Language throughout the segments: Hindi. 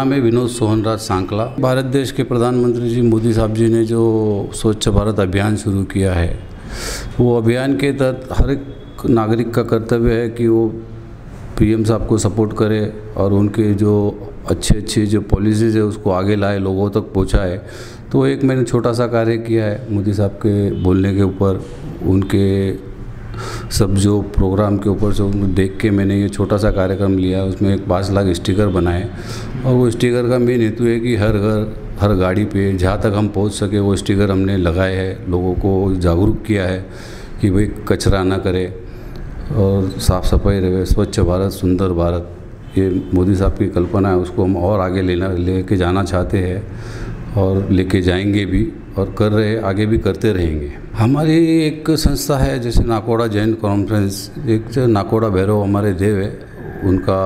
नाम है विनोद सोहनराज सांकला। भारत देश के प्रधानमंत्री जी मोदी साहब जी ने जो स्वच्छ भारत अभियान शुरू किया है, वो अभियान के तहत हर एक नागरिक का कर्तव्य है कि वो पीएम साहब को सपोर्ट करे और उनके जो अच्छे जो पॉलिसीज़ है उसको आगे लाए, लोगों तक पहुंचाए। तो एक मैंने छोटा सा कार्य किया है मोदी साहब के बोलने के ऊपर, उनके सब जो प्रोग्राम के ऊपर से उनको देख के मैंने ये छोटा सा कार्यक्रम लिया। उसमें एक 5 लाख स्टिकर बनाए और वो स्टिकर का मेन हेतु है कि हर घर हर गाड़ी पे जहाँ तक हम पहुँच सके वो स्टिकर हमने लगाए हैं। लोगों को जागरूक किया है कि भाई कचरा ना करे और साफ़ सफाई रहे, स्वच्छ भारत सुंदर भारत, ये मोदी साहब की कल्पना है। उसको हम और आगे लेके जाना चाहते हैं और लेके जाएंगे भी और कर रहे, आगे भी करते रहेंगे। हमारी एक संस्था है जैसे नाकोड़ा जैन कॉन्फ्रेंस, एक जो नाकोड़ा भैरव हमारे देव है, उनका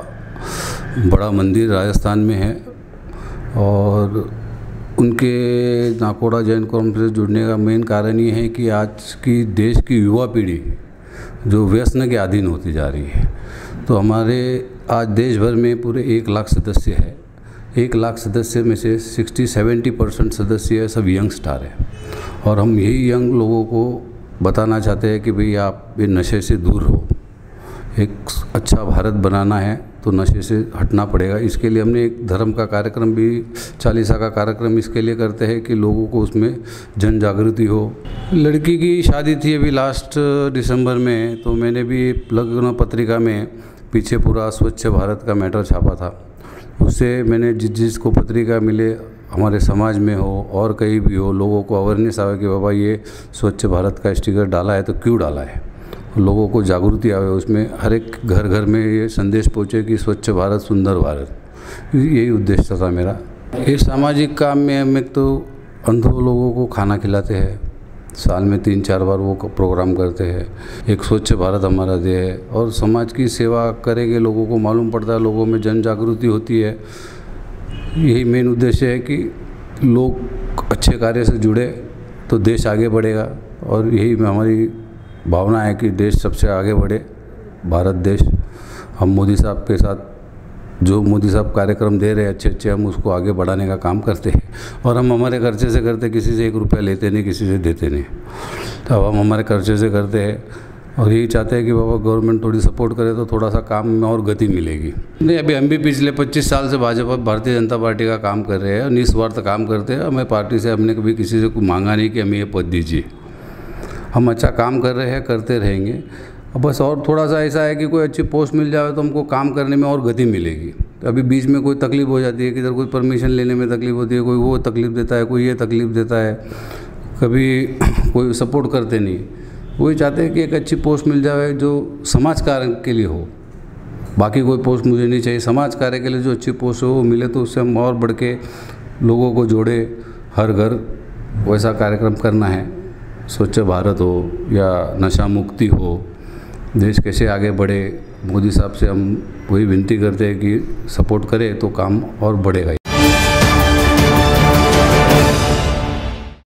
बड़ा मंदिर राजस्थान में है और उनके नाकोड़ा जैन कॉन्फ्रेंस जुड़ने का मेन कारण ये है कि आज की देश की युवा पीढ़ी जो व्यसन के अधीन होती जा रही है। तो हमारे आज देश भर में पूरे 1 लाख सदस्य है। 1 लाख सदस्य में से 60-70% सदस्य सब यंग स्टार हैं और हम यही यंग लोगों को बताना चाहते हैं कि भाई आप ये नशे से दूर हो। एक अच्छा भारत बनाना है तो नशे से हटना पड़ेगा। इसके लिए हमने एक धर्म का कार्यक्रम भी, चालीसा का कार्यक्रम इसके लिए करते हैं कि लोगों को उसमें जन जागृति हो। लड़की की शादी थी अभी लास्ट दिसंबर में, तो मैंने भी लग्न पत्रिका में पीछे पूरा स्वच्छ भारत का मैटर छापा था। उससे मैंने जिसको पत्रिका मिले, हमारे समाज में हो और कहीं भी हो, लोगों को अवेयरनेस आवे कि बाबा ये स्वच्छ भारत का स्टिकर डाला है तो क्यों डाला है, लोगों को जागृति आवे, उसमें हर एक घर घर में ये संदेश पहुँचे कि स्वच्छ भारत सुंदर भारत। यही उद्देश्य था मेरा। ये सामाजिक काम में हम एक तो अंधों लोगों को खाना खिलाते हैं, साल में 3-4 बार वो प्रोग्राम करते हैं। एक स्वच्छ भारत हमारा ध्येय है और समाज की सेवा करेंगे, लोगों को मालूम पड़ता है, लोगों में जन जागृति होती है। यही मेन उद्देश्य है कि लोग अच्छे कार्य से जुड़े तो देश आगे बढ़ेगा और यही हमारी भावना है कि देश सबसे आगे बढ़े, भारत देश। हम मोदी साहब के साथ जो मोदी साहब कार्यक्रम दे रहे हैं अच्छे, हम उसको आगे बढ़ाने का काम करते हैं और हम हमारे खर्चे से करते, किसी से 1 रुपया लेते नहीं, किसी से देते नहीं। तो अब हम हमारे खर्चे से करते हैं और यही चाहते हैं कि बाबा गवर्नमेंट थोड़ी सपोर्ट करे तो थोड़ा सा काम में और गति मिलेगी। नहीं, अभी हम भी पिछले 25 साल से भाजपा भारतीय जनता पार्टी का काम कर रहे हैं और निस्वार्थ काम करते हैं। हमें पार्टी से हमने कभी किसी से कुछ मांगा नहीं कि हमें ये पद दीजिए। हम अच्छा काम कर रहे हैं, करते रहेंगे। बस और थोड़ा सा ऐसा है कि कोई अच्छी पोस्ट मिल जाए तो हमको काम करने में और गति मिलेगी। अभी बीच में कोई तकलीफ हो जाती है, किधर कोई परमिशन लेने में तकलीफ होती है, कोई वो तकलीफ देता है, कोई ये तकलीफ देता है, कभी कोई सपोर्ट करते नहीं। वही चाहते हैं कि एक अच्छी पोस्ट मिल जाए जो समाज कार्य के लिए हो। बाकी कोई पोस्ट मुझे नहीं चाहिए, समाज कार्य के लिए जो अच्छी पोस्ट हो वो मिले तो उससे हम और बढ़ के लोगों को जोड़े, हर घर वैसा कार्यक्रम करना है। स्वच्छ भारत हो या नशा मुक्ति हो, देश कैसे आगे बढ़े, मोदी साहब से हम वही विनती करते हैं कि सपोर्ट करें तो काम और बढ़ेगा।